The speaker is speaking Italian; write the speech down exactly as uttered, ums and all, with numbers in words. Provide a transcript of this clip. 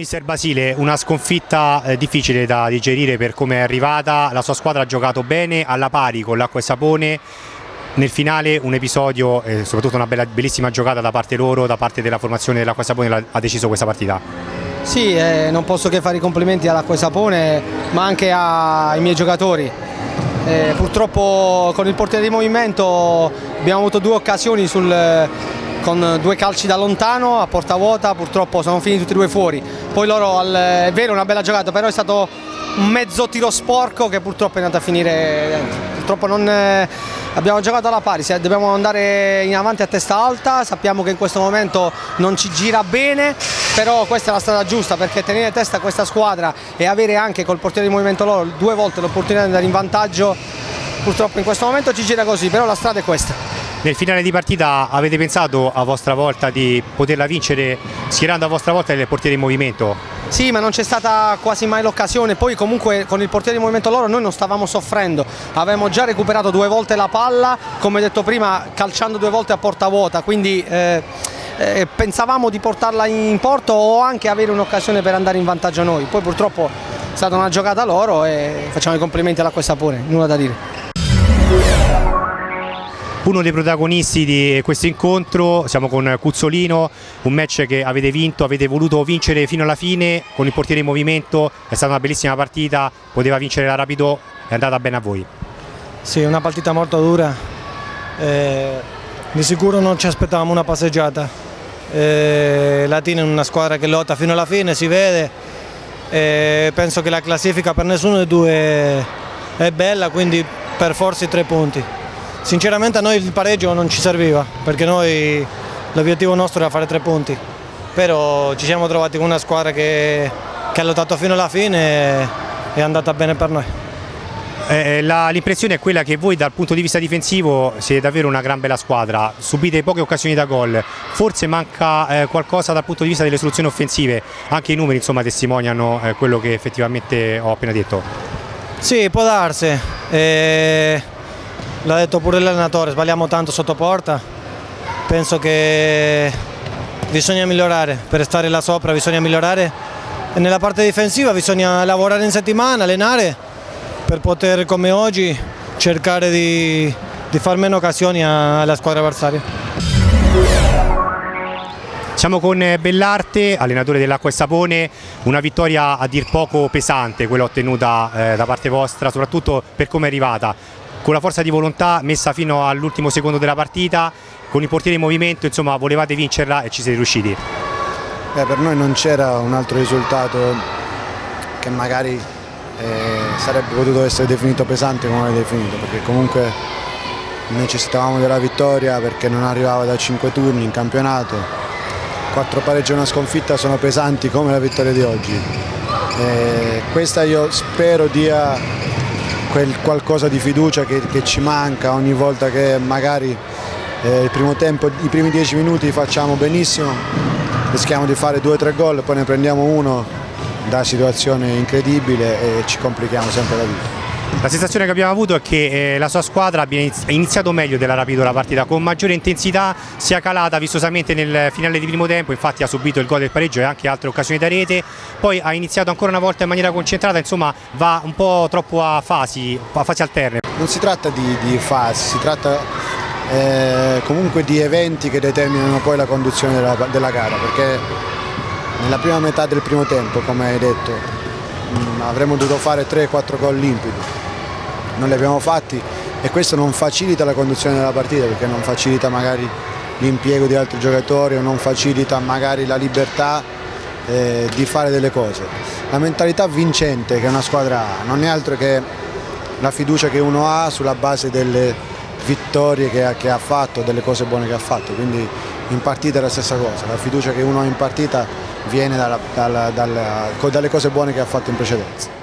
Mister Basile, una sconfitta eh, difficile da digerire per come è arrivata, la sua squadra ha giocato bene, alla pari con l'Acqua e Sapone, nel finale un episodio, eh, soprattutto una bella, bellissima giocata da parte loro, da parte della formazione dell'Acqua e Sapone ha deciso questa partita. Sì, eh, non posso che fare i complimenti all'Acqua e Sapone, ma anche ai miei giocatori. Eh, purtroppo con il portiere di movimento abbiamo avuto due occasioni sul... con due calci da lontano a porta vuota, purtroppo sono finiti tutti e due fuori. Poi loro, al, è vero, una bella giocata, però è stato un mezzo tiro sporco che purtroppo è andato a finire dentro. Purtroppo non, eh, abbiamo giocato alla pari, dobbiamo andare in avanti a testa alta, sappiamo che in questo momento non ci gira bene, però questa è la strada giusta, perché tenere testa a questa squadra e avere anche col portiere di movimento loro due volte l'opportunità di andare in vantaggio, purtroppo in questo momento ci gira così, però la strada è questa. Nel finale di partita avete pensato a vostra volta di poterla vincere schierando a vostra volta il portiere in movimento? Sì, ma non c'è stata quasi mai l'occasione, poi comunque con il portiere di movimento loro noi non stavamo soffrendo, avevamo già recuperato due volte la palla, come detto prima calciando due volte a porta vuota, quindi eh, eh, pensavamo di portarla in porto o anche avere un'occasione per andare in vantaggio noi, poi purtroppo è stata una giocata loro e facciamo i complimenti all'Acqua e Sapone, nulla da dire. Uno dei protagonisti di questo incontro, siamo con Cuzzolino, un match che avete vinto, avete voluto vincere fino alla fine con il portiere in movimento, è stata una bellissima partita, poteva vincere la Rapido, è andata bene a voi. Sì, una partita molto dura, eh, di sicuro non ci aspettavamo una passeggiata, eh, Latina è una squadra che lotta fino alla fine, si vede, eh, penso che la classifica per nessuno dei due è bella, quindi per forza i tre punti. Sinceramente a noi il pareggio non ci serviva, perché noi l'obiettivo nostro era fare tre punti, però ci siamo trovati con una squadra che, che ha lottato fino alla fine e è andata bene per noi. Eh, l'impressione è quella che voi dal punto di vista difensivo siete davvero una gran bella squadra, subite poche occasioni da gol, forse manca eh, qualcosa dal punto di vista delle soluzioni offensive, anche i numeri insomma testimoniano eh, quello che effettivamente ho appena detto. Sì, può darsi. Eh... L'ha detto pure l'allenatore, sbagliamo tanto sotto porta, penso che bisogna migliorare, per stare là sopra bisogna migliorare e nella parte difensiva bisogna lavorare in settimana, allenare per poter come oggi cercare di, di far meno occasioni alla squadra avversaria. Siamo con Bellarte, allenatore dell'Acqua e Sapone, una vittoria a dir poco pesante quella ottenuta eh, da parte vostra, soprattutto per come è arrivata. Con la forza di volontà messa fino all'ultimo secondo della partita, con il portiere in movimento, insomma volevate vincerla e ci siete riusciti. Beh, per noi non c'era un altro risultato che magari eh, sarebbe potuto essere definito pesante come l'hai definito, perché comunque necessitavamo della vittoria perché non arrivava da cinque turni in campionato, quattro pareggi e una sconfitta sono pesanti come la vittoria di oggi. Eh, questa io spero dia quel qualcosa di fiducia che, che ci manca ogni volta che magari eh, il primo tempo, i primi dieci minuti facciamo benissimo, rischiamo di fare due o tre gol, poi ne prendiamo uno da situazione incredibile e ci complichiamo sempre la vita. La sensazione che abbiamo avuto è che eh, la sua squadra abbia iniziato meglio della Rapido la partita, con maggiore intensità, si è calata vistosamente nel finale di primo tempo, infatti ha subito il gol del pareggio e anche altre occasioni da rete, poi ha iniziato ancora una volta in maniera concentrata, insomma va un po' troppo a fasi, a fasi alterne. Non si tratta di, di fasi, si tratta eh, comunque di eventi che determinano poi la conduzione della, della gara, perché nella prima metà del primo tempo, come hai detto, mh, avremmo dovuto fare tre quattro gol limpidi. Non li abbiamo fatti e questo non facilita la conduzione della partita, perché non facilita magari l'impiego di altri giocatori o non facilita magari la libertà eh, di fare delle cose. La mentalità vincente che una squadra ha non è altro che la fiducia che uno ha sulla base delle vittorie che ha, che ha fatto, delle cose buone che ha fatto, quindi in partita è la stessa cosa, la fiducia che uno ha in partita viene dalla, dalla, dalla, dalle cose buone che ha fatto in precedenza.